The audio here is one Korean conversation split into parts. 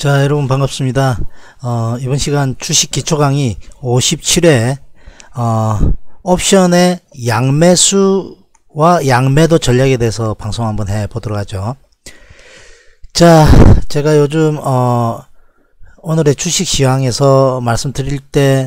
자, 여러분 반갑습니다. 이번 시간 주식 기초 강의 57회 옵션의 양매수와 양매도 전략에 대해서 방송 한번 해 보도록 하죠. 자, 제가 요즘 오늘의 주식 시황에서 말씀드릴 때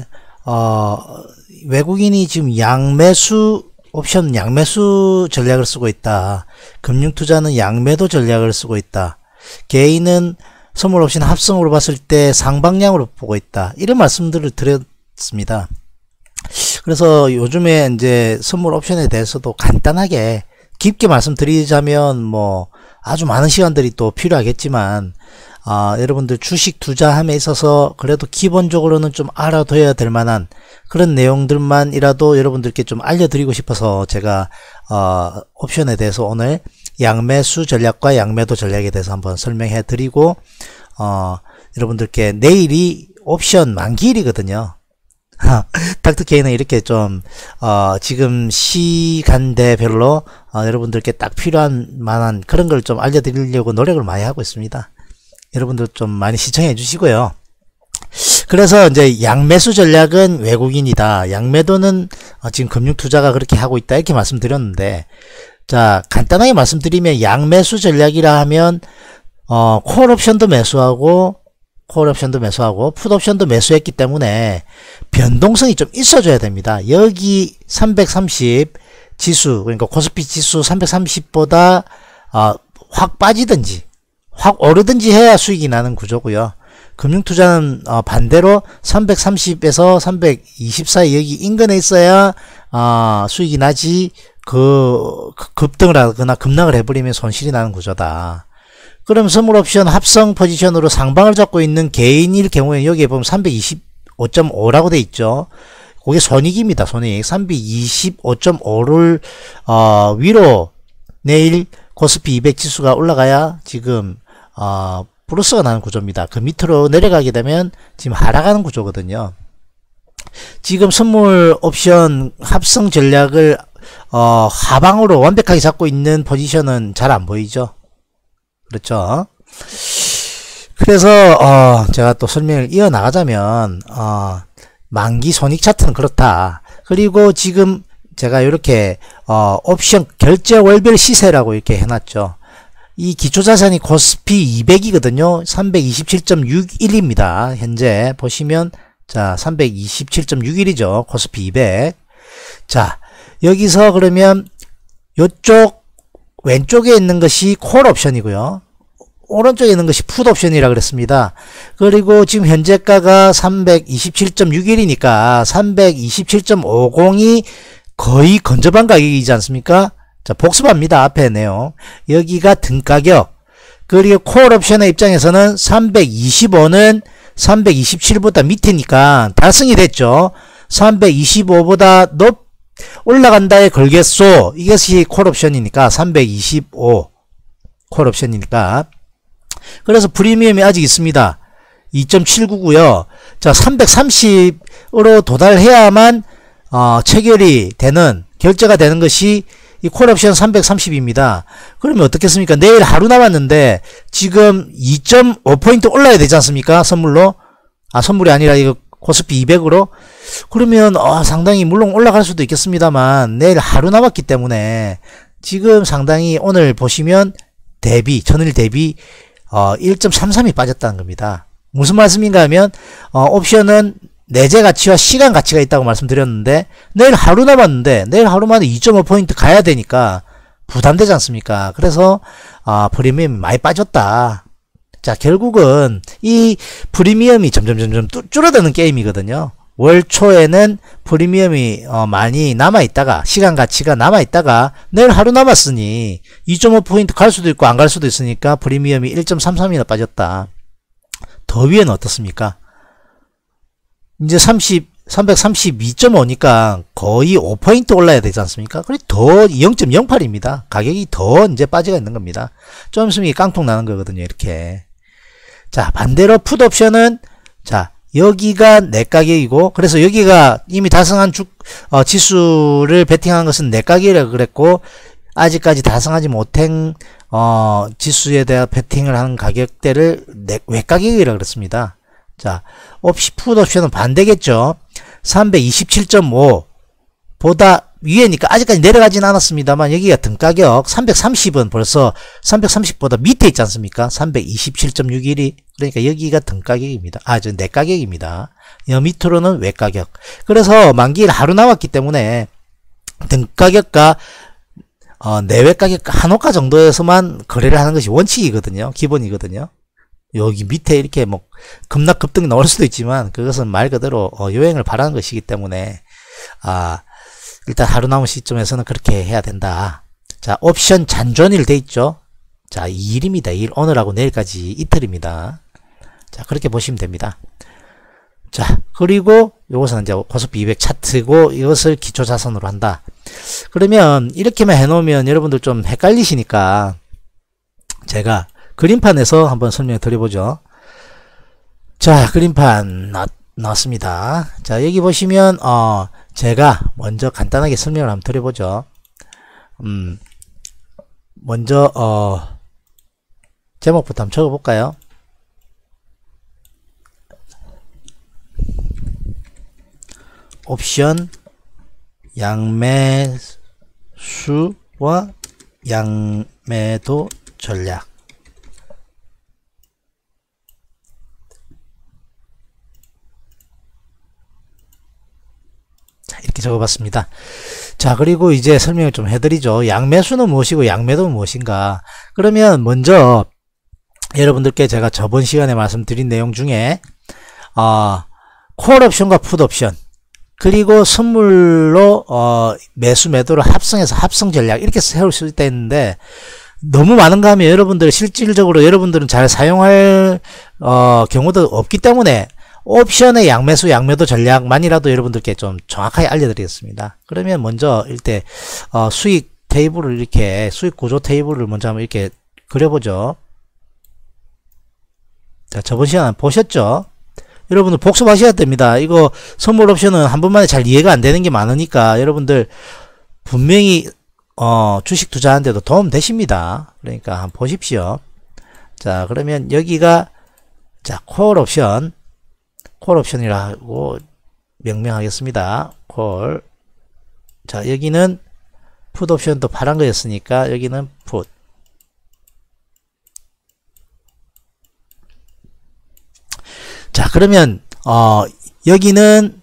외국인이 지금 옵션 양매수 전략을 쓰고 있다. 금융투자는 양매도 전략을 쓰고 있다. 개인은 선물 옵션 합성으로 봤을 때 상방향으로 보고 있다. 이런 말씀들을 드렸습니다. 그래서 요즘에 이제 선물 옵션에 대해서도 간단하게 깊게 말씀드리자면 뭐 아주 많은 시간들이 또 필요하겠지만 여러분들 주식 투자함에 있어서 그래도 기본적으로는 좀 알아둬야 될 만한 그런 내용들만이라도 여러분들께 좀 알려드리고 싶어서 제가 옵션에 대해서 오늘 양매수 전략과 양매도 전략에 대해서 한번 설명해 드리고 여러분들께 내일이 옵션 만기일이거든요. 닥터케이는 이렇게 좀 지금 시간대별로 여러분들께 딱 필요한 만한 그런 걸 좀 알려드리려고 노력을 많이 하고 있습니다. 여러분들 좀 많이 시청해 주시고요. 그래서 이제 양매수 전략은 외국인이다. 양매도는 지금 금융투자가 그렇게 하고 있다. 이렇게 말씀드렸는데, 자, 간단하게 말씀드리면 양매수 전략이라 하면 콜옵션도 매수하고 풋옵션도 매수했기 때문에 변동성이 좀 있어줘야 됩니다. 여기 330 지수, 그러니까 코스피 지수 330보다 확 빠지든지 확 오르든지 해야 수익이 나는 구조고요. 금융투자는 반대로 330에서 320 사이 여기 인근에 있어야 수익이 나지 급등을 하거나 급락을 해버리면 손실이 나는 구조다. 그럼 선물옵션 합성 포지션으로 상방을 잡고 있는 개인일 경우에는 여기에 보면 325.5라고 돼 있죠. 그게 손익입니다. 손익 325.5를 위로 내일 코스피 200 지수가 올라가야 지금 플러스가 나는 구조입니다. 그 밑으로 내려가게 되면 지금 하락하는 구조거든요. 지금 선물 옵션 합성 전략을 하방으로 완벽하게 잡고 있는 포지션은 잘 안 보이죠. 그렇죠. 그래서 제가 또 설명을 이어나가자면 만기 손익 차트는 그렇다. 그리고 지금 제가 이렇게 옵션 결제 월별 시세라고 이렇게 해놨죠. 이 기초자산이 코스피 200이거든요. 327.61입니다. 현재 보시면 자 327.61이죠. 코스피 200. 자 여기서 그러면 요쪽 왼쪽에 있는 것이 콜 옵션이고요. 오른쪽에 있는 것이 풋 옵션이라 그랬습니다. 그리고 지금 현재가가 327.61이니까 327.50이 거의 근접한 가격이지 않습니까? 자, 복습합니다. 앞에 내용. 여기가 등가격. 그리고 콜 옵션의 입장에서는 325는 327보다 밑이니까 달성이 됐죠. 325보다 올라간다에 걸겠소. 이것이 콜 옵션이니까 325 콜 옵션이니까. 그래서 프리미엄이 아직 있습니다. 2.79고요. 자, 330으로 도달해야만 체결이 되는 결제가 되는 것이 이 콜옵션 330입니다. 그러면 어떻겠습니까? 내일 하루 남았는데 지금 2.5포인트 올라야 되지 않습니까? 선물로. 선물이 아니라 이거 코스피 200으로. 그러면 상당히 물론 올라갈 수도 있겠습니다만 내일 하루 남았기 때문에 지금 상당히 오늘 보시면 전일 대비 1.33이 빠졌다는 겁니다. 무슨 말씀인가 하면 옵션은 내재 가치와 시간 가치가 있다고 말씀드렸는데 내일 하루 남았는데 내일 하루 만에 2.5포인트 가야 되니까 부담되지 않습니까? 그래서 프리미엄이 많이 빠졌다. 자, 결국은 이 프리미엄이 점점 줄어드는 게임이거든요. 월 초에는 프리미엄이 많이 남아있다가 시간 가치가 남아있다가 내일 하루 남았으니 2.5포인트 갈 수도 있고 안 갈 수도 있으니까 프리미엄이 1.33이나 빠졌다. 더 위에는 어떻습니까? 이제 332.5니까 거의 5포인트 올라야 되지 않습니까? 그래 더 0.08입니다. 가격이 더 이제 빠져가 있는 겁니다. 좀 있으면 깡통 나는 거거든요. 이렇게. 자, 반대로 풋 옵션은 자, 여기가 내 가격이고 그래서 여기가 이미 달성한 지수를 베팅한 것은 내 가격이라고 그랬고 아직까지 달성하지 못한 지수에 대한 베팅을 하는 가격대를 외가격이라고 그랬습니다. 자, 풋 옵션은 반대겠죠. 327.5 보다 위에니까 아직까지 내려가진 않았습니다만 여기가 등가격 330은 벌써 330보다 밑에 있지 않습니까? 327.61이 그러니까 여기가 등가격입니다. 저 내가격입니다. 여 밑으로는 외가격. 그래서 만기일 하루 남았기 때문에 등가격과 내외가격과 한호가 정도에서만 거래를 하는 것이 원칙이거든요. 기본이거든요. 여기 밑에 이렇게 뭐 급락급등이 나올 수도 있지만 그것은 말 그대로 요행을 바라는 것이기 때문에 일단 하루 남은 시점에서는 그렇게 해야 된다. 자, 옵션 잔존일 돼 있죠. 자, 2일입니다. 2일 오늘하고 내일까지 이틀입니다. 자, 그렇게 보시면 됩니다. 자, 그리고 요것은 이제 코스피 200 차트고 이것을 기초 자산으로 한다. 그러면 이렇게만 해놓으면 여러분들 좀 헷갈리시니까 제가 그림판에서 한번 설명을 드려보죠. 자, 그림판 나왔습니다. 자, 여기 보시면 제가 먼저 간단하게 설명을 한번 드려보죠. 먼저 제목부터 한번 적어볼까요? 옵션 양매수와 양매도 전략. 자, 이렇게 적어봤습니다. 자, 그리고 이제 설명을 좀 해드리죠. 양매수는 무엇이고 양매도는 무엇인가. 그러면 먼저 여러분들께 제가 저번 시간에 말씀드린 내용 중에 콜옵션과 풋옵션 그리고 선물로 매수 매도를 합성해서 합성 전략 이렇게 세울 수 있다 했는데 너무 많은가 하면 여러분들 실질적으로 여러분들은 잘 사용할 경우도 없기 때문에 옵션의 양매수 양매도 전략만이라도 여러분들께 좀 정확하게 알려드리겠습니다. 그러면 먼저 일단 수익 테이블을 이렇게 수익 구조 테이블을 먼저 한번 이렇게 그려보죠. 자, 저번 시간 보셨죠? 여러분들 복습하셔야 됩니다. 이거 선물 옵션은 한 번만에 잘 이해가 안 되는 게 많으니까 여러분들 분명히 주식 투자하는데도 도움 되십니다. 그러니까 한번 보십시오. 자, 그러면 여기가 자, 콜 옵션이라고 명명하겠습니다. 콜. 자, 여기는 풋 옵션도 파란 거였으니까 여기는 풋. 자, 그러면 여기는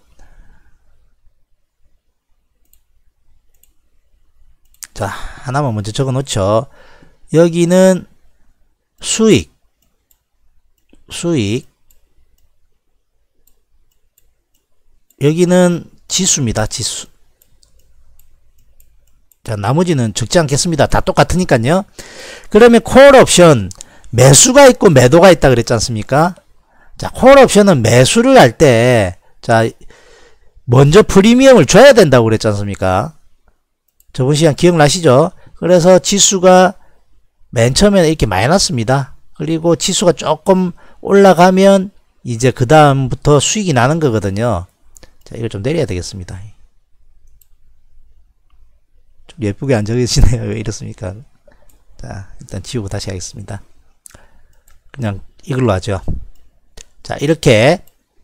자, 하나만 먼저 적어 놓죠. 여기는 수익 여기는 지수입니다. 지수. 자, 나머지는 적지 않겠습니다. 다 똑같으니까요. 그러면 콜 옵션 매수가 있고 매도가 있다 그랬지 않습니까? 자, 콜 옵션은 매수를 할 때 자, 먼저 프리미엄을 줘야 된다고 그랬지 않습니까? 저번 시간 기억나시죠? 그래서 지수가 맨 처음에는 이렇게 마이너스입니다. 그리고 지수가 조금 올라가면 이제 그 다음부터 수익이 나는 거거든요. 자, 이걸 좀 내려야 되겠습니다. 좀 예쁘게 안 적으시네요. 왜 이렇습니까? 자, 일단 지우고 다시 하겠습니다. 그냥 이걸로 하죠. 자, 이렇게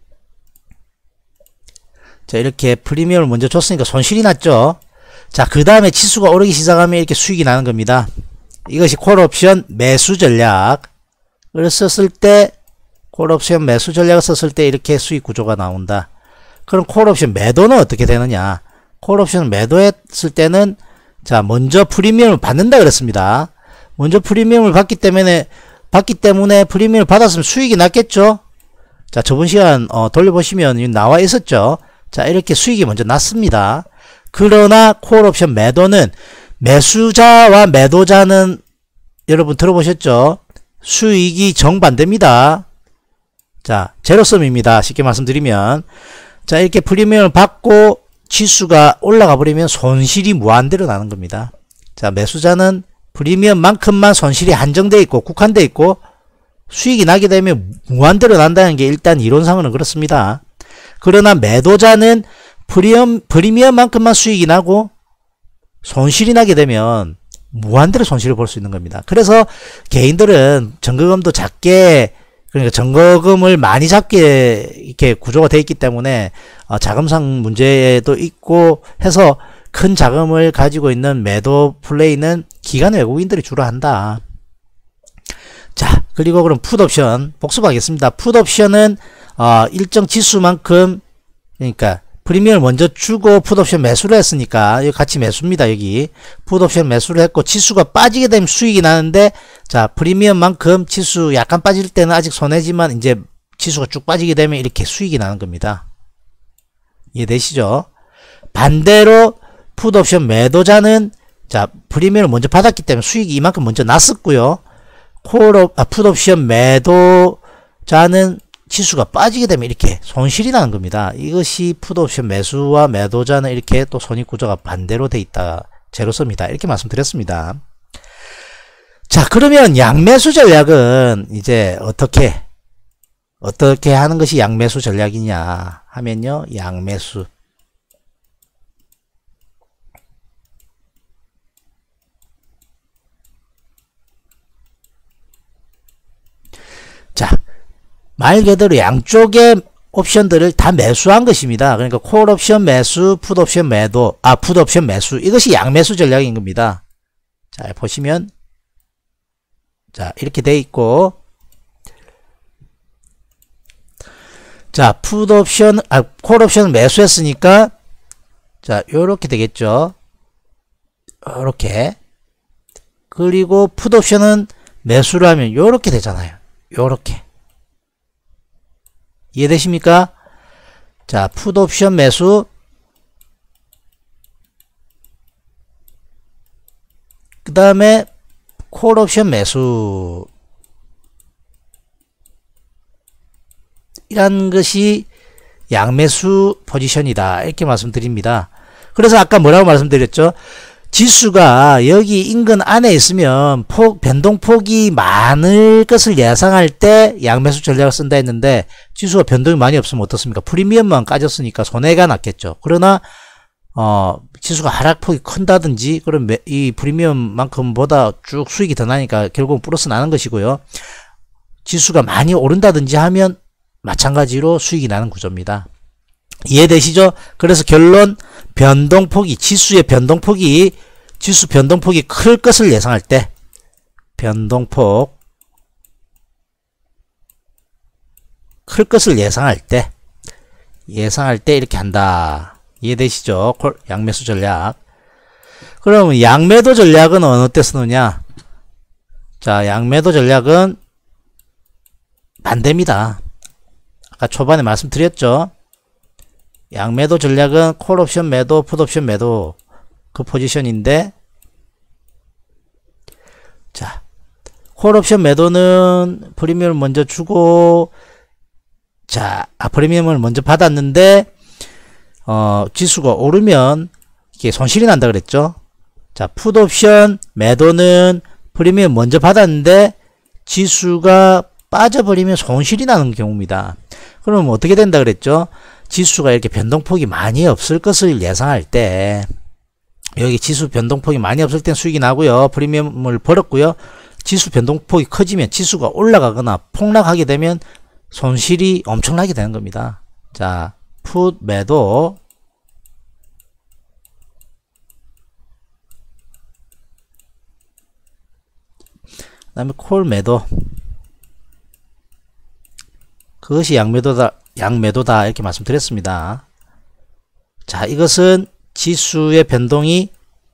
프리미엄을 먼저 줬으니까 손실이 났죠. 자, 그 다음에 지수가 오르기 시작하면 이렇게 수익이 나는 겁니다. 이것이 콜옵션 매수 전략을 썼을 때, 콜옵션 매수 전략을 썼을 때 이렇게 수익 구조가 나온다. 그럼 콜옵션 매도는 어떻게 되느냐? 콜옵션 매도했을 때는 자, 먼저 프리미엄을 받는다 그랬습니다. 먼저 프리미엄을 받기 때문에 프리미엄을 받았으면 수익이 났겠죠? 자, 저번 시간 돌려보시면 나와 있었죠. 자, 이렇게 수익이 먼저 났습니다. 그러나 콜옵션 매도는 매수자와 매도자는 여러분 들어보셨죠? 수익이 정반대입니다. 자, 제로섬입니다. 쉽게 말씀드리면 자, 이렇게 프리미엄을 받고 지수가 올라가 버리면 손실이 무한대로 나는 겁니다. 자, 매수자는 프리미엄만큼만 손실이 한정되어 있고 국한되어 있고 수익이 나게 되면 무한대로 난다는 게 일단 이론상으로는 그렇습니다. 그러나 매도자는 프리미엄만큼만 수익이 나고 손실이 나게 되면 무한대로 손실을 볼 수 있는 겁니다. 그래서 개인들은 정거금도 작게, 그러니까 정거금을 많이 잡게 이렇게 구조가 되어 있기 때문에 자금상 문제도 있고 해서 큰 자금을 가지고 있는 매도 플레이는 기관 외국인들이 주로 한다. 자, 그리고 그럼 풋옵션 복습하겠습니다. 풋옵션은 일정 지수만큼, 그러니까 프리미엄을 먼저 주고 풋옵션 매수를 했으니까 여기 같이 매수입니다. 여기 풋옵션 매수를 했고 지수가 빠지게 되면 수익이 나는데, 자, 프리미엄만큼 지수 약간 빠질 때는 아직 손해지만 이제 지수가 쭉 빠지게 되면 이렇게 수익이 나는 겁니다. 이해되시죠? 반대로 풋옵션 매도자는, 자, 프리미엄을 먼저 받았기 때문에 수익이 이만큼 먼저 났었고요. 풋옵션 매도자는 지수가 빠지게 되면 이렇게 손실이 나는 겁니다. 이것이 풋옵션 매수와 매도자는 이렇게 또 손익구조가 반대로 돼 있다. 제로서입니다. 이렇게 말씀드렸습니다. 자, 그러면 양매수 전략은 이제 어떻게 하는 것이 양매수 전략이냐 하면요. 양매수. 자, 말 그대로 양쪽의 옵션들을 다 매수한 것입니다. 그러니까 콜옵션 매수, 풋옵션 매도, 풋옵션 매수. 이것이 양매수 전략인 겁니다. 자, 보시면, 자, 이렇게 돼 있고, 자, 콜옵션 매수했으니까, 자, 요렇게 되겠죠. 요렇게. 그리고 풋옵션은 매수를 하면 요렇게 되잖아요. 요렇게. 이해되십니까? 자, 풋옵션 매수, 그 다음에 콜옵션 매수, 이란 것이 양매수 포지션이다. 이렇게 말씀드립니다. 그래서 아까 뭐라고 말씀드렸죠? 지수가 여기 인근 안에 있으면 변동폭이 많을 것을 예상할 때 양매수 전략을 쓴다 했는데, 지수가 변동이 많이 없으면 어떻습니까? 프리미엄만 까졌으니까 손해가 났겠죠. 그러나 지수가 하락폭이 큰다든지, 그럼 이 프리미엄만큼보다 쭉 수익이 더 나니까 결국은 플러스 나는 것이고요. 지수가 많이 오른다든지 하면 마찬가지로 수익이 나는 구조입니다. 이해되시죠? 그래서 결론, 지수 변동폭이 클 것을 예상할 때, 클 것을 예상할 때 이렇게 한다. 이해되시죠? 양매수 전략. 그러면 양매도 전략은 어느 때 쓰느냐? 자, 양매도 전략은 반대입니다. 아까 초반에 말씀드렸죠? 양매도 전략은 콜옵션 매도, 풋옵션 매도 그 포지션인데, 자, 콜옵션 매도는 프리미엄을 먼저 주고, 자, 프리미엄을 먼저 받았는데 지수가 오르면 이게 손실이 난다 그랬죠. 자, 풋옵션 매도는 프리미엄 먼저 받았는데 지수가 빠져버리면 손실이 나는 경우입니다. 그럼 어떻게 된다 그랬죠? 지수가 이렇게 변동폭이 많이 없을 것을 예상할 때, 여기 지수 변동폭이 많이 없을 땐 수익이 나고요. 프리미엄을 벌었고요. 지수 변동폭이 커지면, 지수가 올라가거나 폭락하게 되면 손실이 엄청나게 되는 겁니다. 자, 풋 매도, 그 다음에 콜 매도, 그것이 양매도다 이렇게 말씀드렸습니다. 자, 이것은 지수 변동이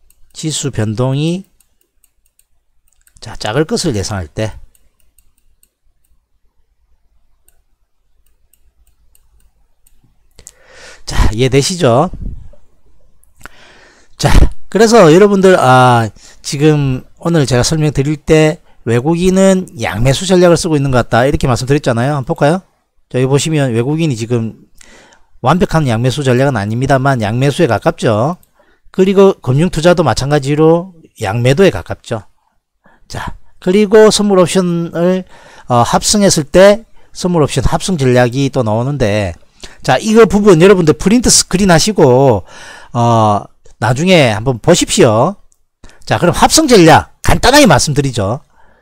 자, 작을 것을 예상할 때, 자, 이해되시죠? 자, 그래서 여러분들 지금 오늘 제가 설명드릴 때 외국인은 양매수 전략을 쓰고 있는 것 같다 이렇게 말씀드렸잖아요. 한번 볼까요? 자, 여기 보시면 외국인이 지금 완벽한 양매수 전략은 아닙니다만 양매수에 가깝죠. 그리고 금융투자도 마찬가지로 양매도에 가깝죠. 자, 그리고 선물 옵션을 합승했을 때 선물 옵션 합승 전략이 또 나오는데, 자, 이거 부분 여러분들 프린트 스크린 하시고 나중에 한번 보십시오. 자, 그럼 합성 전략 간단하게 말씀드리죠.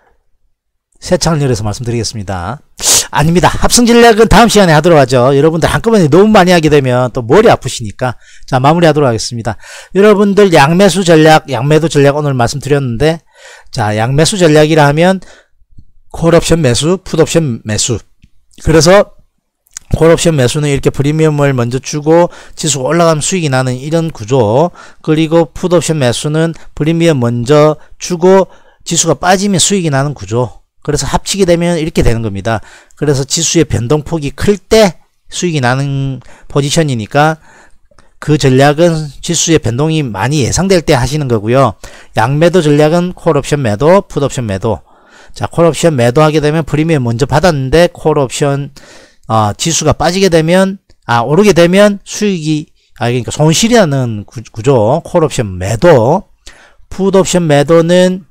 새 창을 열어서 말씀드리겠습니다. 아닙니다. 합성 전략은 다음 시간에 하도록 하죠. 여러분들 한꺼번에 너무 많이 하게 되면 또 머리 아프시니까. 자, 마무리하도록 하겠습니다. 여러분들 양매수 전략, 양매도 전략 오늘 말씀드렸는데, 자, 양매수 전략이라 하면 콜옵션 매수, 풋옵션 매수. 그래서 콜옵션 매수는 이렇게 프리미엄을 먼저 주고 지수가 올라가면 수익이 나는 이런 구조. 그리고 풋옵션 매수는 프리미엄 먼저 주고 지수가 빠지면 수익이 나는 구조. 그래서 합치게 되면 이렇게 되는 겁니다. 그래서 지수의 변동폭이 클 때 수익이 나는 포지션이니까 그 전략은 지수의 변동이 많이 예상될 때 하시는 거고요. 양매도 전략은 콜옵션 매도, 풋옵션 매도. 자, 콜옵션 매도하게 되면 프리미엄 먼저 받았는데 콜옵션 지수가 빠지게 되면 오르게 되면 수익이 그러니까 손실이 나는 구조. 콜옵션 매도. 풋옵션 매도는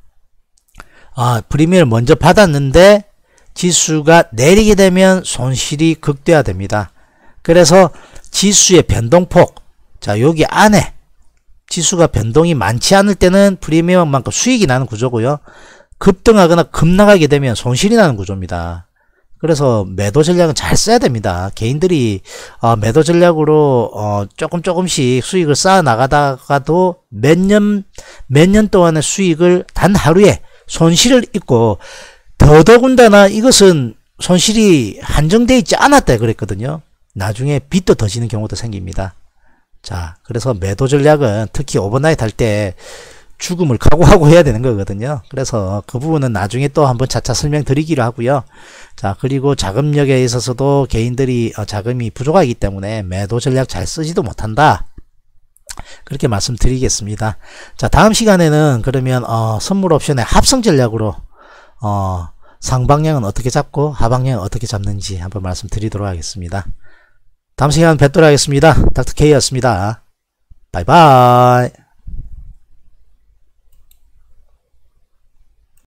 프리미엄을 먼저 받았는데 지수가 내리게 되면 손실이 극대화됩니다. 그래서 지수의 변동폭, 자, 여기 안에 지수가 변동이 많지 않을 때는 프리미엄만큼 수익이 나는 구조고요. 급등하거나 급락하게 되면 손실이 나는 구조입니다. 그래서 매도 전략은 잘 써야 됩니다. 개인들이 매도 전략으로 조금씩 수익을 쌓아 나가다가도 몇 년 동안의 수익을 단 하루에 손실을 입고, 더더군다나 이것은 손실이 한정되어 있지 않았다 그랬거든요. 나중에 빚도 더 지는 경우도 생깁니다. 자, 그래서 매도 전략은 특히 오버나잇 할 때 죽음을 각오하고 해야 되는 거거든요. 그래서 그 부분은 나중에 또 한번 차차 설명드리기로 하고요. 자, 그리고 자금력에 있어서도 개인들이 자금이 부족하기 때문에 매도 전략 잘 쓰지도 못한다. 그렇게 말씀드리겠습니다. 자, 다음 시간에는 그러면 선물 옵션의 합성 전략으로 상방향은 어떻게 잡고 하방향은 어떻게 잡는지 한번 말씀드리도록 하겠습니다. 다음 시간 뵙도록 하겠습니다. 닥터 K였습니다. 바이바이.